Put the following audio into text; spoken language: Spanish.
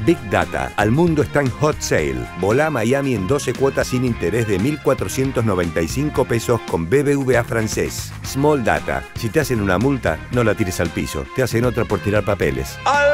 Big Data. Al mundo está en Hot Sale. Volá a Miami en 12 cuotas sin interés de 1.495 pesos con BBVA francés. Small Data. Si te hacen una multa, no la tires al piso. Te hacen otra por tirar papeles. ¡Al